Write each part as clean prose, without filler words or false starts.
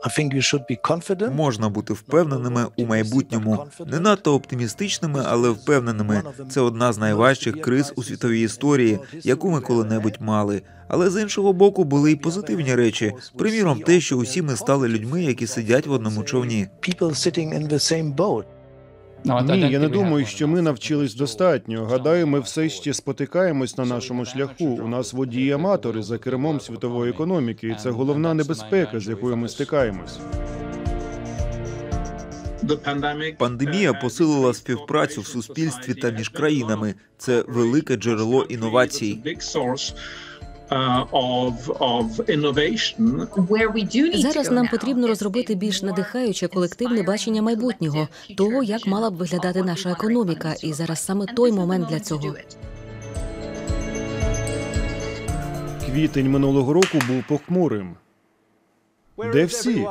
Можна бути впевненими у майбутньому. Не надто оптимістичними, але впевненими. Це одна з найважчих криз у світовій історії, яку ми коли-небудь мали. Але з іншого боку були й позитивні речі. Приміром, те, що усі ми стали людьми, які сидять в одному човні. Ні, я не думаю, що ми навчились достатньо. Гадаю, ми все ще спотикаємось на нашому шляху. У нас водії-аматори за кермом світової економіки, і це головна небезпека, з якою ми стикаємось. Пандемія посилила співпрацю в суспільстві та між країнами. Це велике джерело інновацій. Зараз нам потрібно розробити більш надихаюче колективне бачення майбутнього, того, як мала б виглядати наша економіка, і зараз саме той момент для цього. Квітень минулого року був похмурим. Де всі?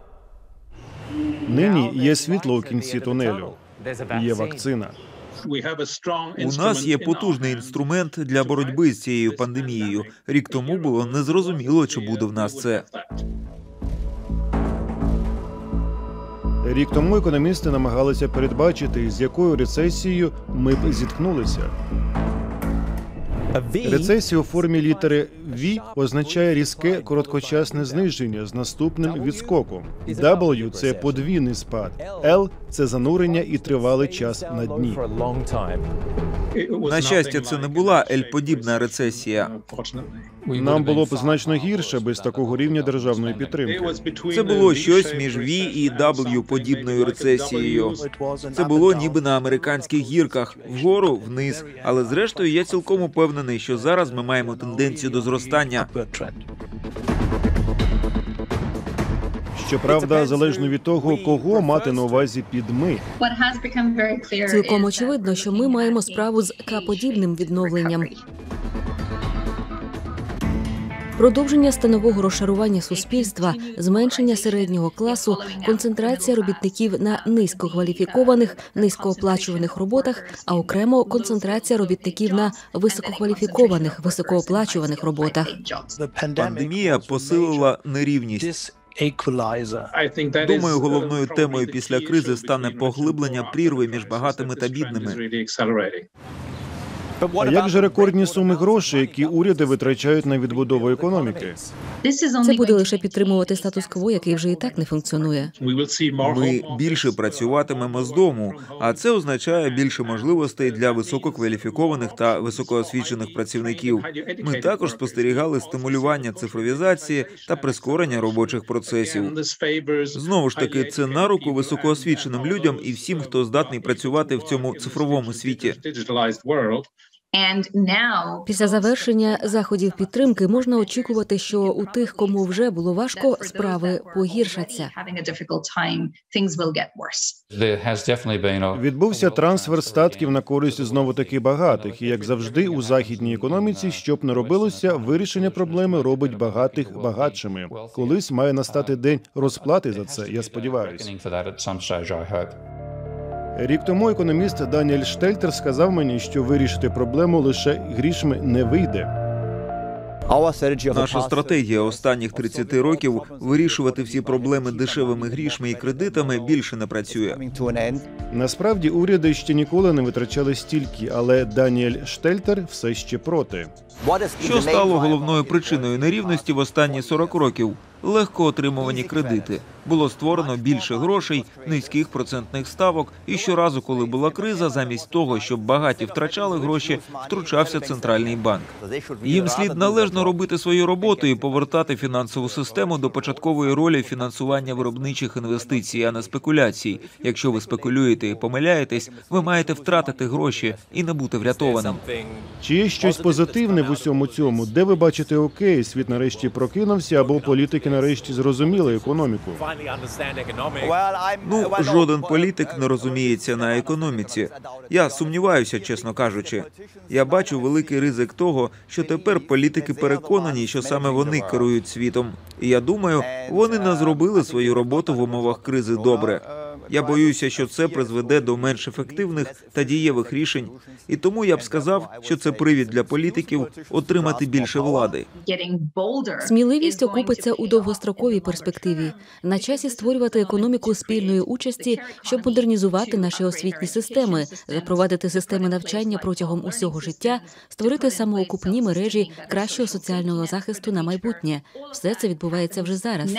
Нині є світло у кінці тунелю. Є вакцина. У нас є потужний інструмент для боротьби з цією пандемією. Рік тому було незрозуміло, чи буде в нас це. Рік тому економісти намагалися передбачити, з якою рецесією ми б зіткнулися. Рецесія у формі літери V означає різке короткочасне зниження з наступним відскоком. W – це подвійний спад. L – це занурення і тривалий час на дні. На щастя, це не була L-подібна рецесія. Нам було б значно гірше без такого рівня державної підтримки. Це було щось між V і W-подібною рецесією. Це було ніби на американських гірках, вгору, вниз. Але зрештою я цілком упевнений, що зараз ми маємо тенденцію до зростання. Щоправда, залежно від того, кого мати на увазі під «ми». Цілком очевидно, що ми маємо справу з К-подібним відновленням. Продовження станового розшарування суспільства, зменшення середнього класу, концентрація робітників на низькокваліфікованих, низькооплачуваних роботах, а окремо концентрація робітників на висококваліфікованих, високооплачуваних роботах. Пандемія посилила нерівність. Думаю, головною темою після кризи стане поглиблення прірви між багатими та бідними. А як же рекордні суми грошей, які уряди витрачають на відбудову економіки? Це буде лише підтримувати статус-кво, який вже і так не функціонує. Ми більше працюватимемо з дому, а це означає більше можливостей для висококваліфікованих та високоосвічених працівників. Ми також спостерігали стимулювання цифровізації та прискорення робочих процесів. Знову ж таки, це на руку високоосвіченим людям і всім, хто здатний працювати в цьому цифровому світі. Після завершення заходів підтримки можна очікувати, що у тих, кому вже було важко, справи погіршаться. Відбувся трансфер статків на користь знову-таки багатих. І, як завжди, у західній економіці, щоб не робилося, вирішення проблеми робить багатих багатшими. Колись має настати день розплати за це, я сподіваюся. Рік тому економіст Даніель Штельтер сказав мені, що вирішити проблему лише грішми не вийде. Наша стратегія останніх 30 років – вирішувати всі проблеми дешевими грішми і кредитами – більше не працює. Насправді, уряди ще ніколи не витрачали стільки, але Даніель Штельтер все ще проти. Що стало головною причиною нерівності в останні 40 років? Легко отримувані кредити. Було створено більше грошей, низьких процентних ставок, і щоразу, коли була криза, замість того, щоб багаті втрачали гроші, втручався центральний банк. Їм слід належно робити свою роботу і повертати фінансову систему до початкової ролі фінансування виробничих інвестицій, а не спекуляцій. Якщо ви спекулюєте і помиляєтесь, ви маєте втратити гроші і не бути врятованим. Чи є щось позитивне в усьому цьому? Де ви бачите окей, світ нарешті прокинувся, або політики нарешті зрозуміли економіку? Жоден політик не розуміється на економіці. Я сумніваюся, чесно кажучи. Я бачу великий ризик того, що тепер політики переконані, що саме вони керують світом. І я думаю, вони не зробили свою роботу в умовах кризи добре. Я боюся, що це призведе до менш ефективних та дієвих рішень. І тому я б сказав, що це привід для політиків отримати більше влади. Сміливість окупиться у довгостроковій перспективі. На часі створювати економіку спільної участі, щоб модернізувати наші освітні системи, запровадити системи навчання протягом усього життя, створити самоокупні мережі кращого соціального захисту на майбутнє. Все це відбувається вже зараз.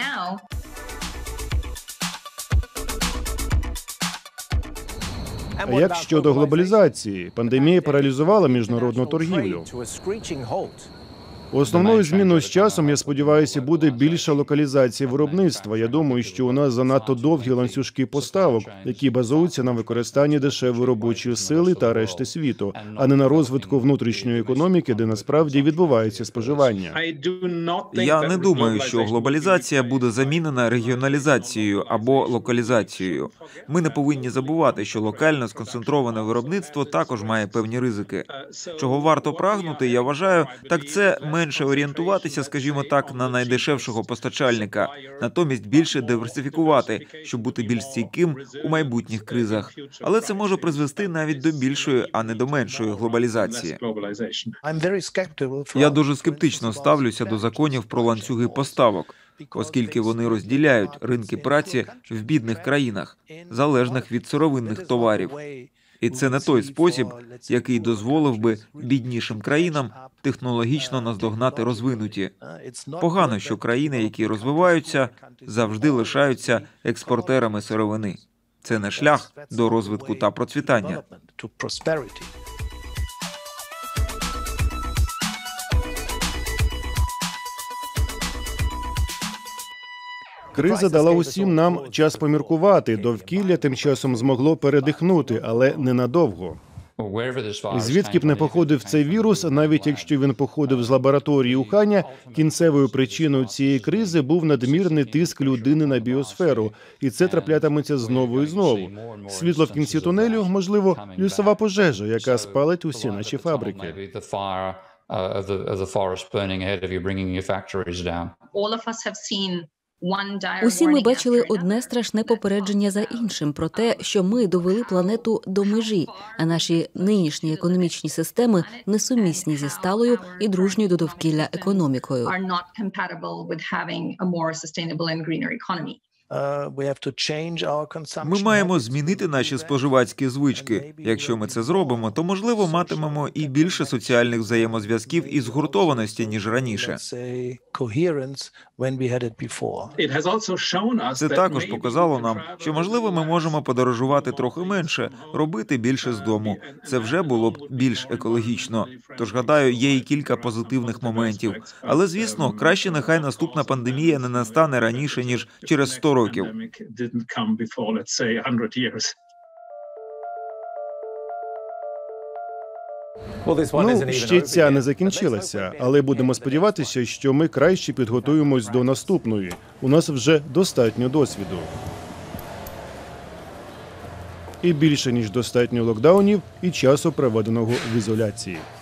А як щодо глобалізації? Пандемія паралізувала міжнародну торгівлю. Основною зміною з часом, я сподіваюся, буде більша локалізація виробництва. Я думаю, що у нас занадто довгі ланцюжки поставок, які базуються на використанні дешевої робочої сили та решти світу, а не на розвитку внутрішньої економіки, де насправді відбувається споживання. Я не думаю, що глобалізація буде замінена регіоналізацією або локалізацією. Ми не повинні забувати, що локально сконцентроване виробництво також має певні ризики. Чого варто прагнути, я вважаю, так це менше орієнтуватися, скажімо так, на найдешевшого постачальника, натомість більше диверсифікувати, щоб бути більш стійким у майбутніх кризах. Але це може призвести навіть до більшої, а не до меншої глобалізації. Я дуже скептично ставлюся до законів про ланцюги поставок, оскільки вони розділяють ринки праці в бідних країнах, залежних від сировинних товарів. І це не той спосіб, який дозволив би біднішим країнам технологічно наздогнати розвинуті. Погано, що країни, які розвиваються, завжди лишаються експортерами сировини. Це не шлях до розвитку та процвітання. Криза дала усім нам час поміркувати. Довкілля тим часом змогло передихнути, але ненадовго. Звідки б не походив цей вірус, навіть якщо він походив з лабораторії Уханя, кінцевою причиною цієї кризи був надмірний тиск людини на біосферу. І це траплятиметься знову і знову. Світло в кінці тунелю, можливо, лісова пожежа, яка спалить усі наші фабрики. Усі ми бачили одне страшне попередження за іншим про те, що ми довели планету до межі, а наші нинішні економічні системи несумісні зі сталою і дружньою до довкілля економікою. Ми маємо змінити наші споживацькі звички. Якщо ми це зробимо, то, можливо, матимемо і більше соціальних взаємозв'язків і згуртованості, ніж раніше. Це також показало нам, що, можливо, ми можемо подорожувати трохи менше, робити більше з дому. Це вже було б більш екологічно. Тож, гадаю, є і кілька позитивних моментів. Але, звісно, краще нехай наступна пандемія не настане раніше, ніж через 100 років. Ще ця не закінчилася, але будемо сподіватися, що ми краще підготуємось до наступної. У нас вже достатньо досвіду. І більше, ніж достатньо локдаунів і часу, проведеного в ізоляції.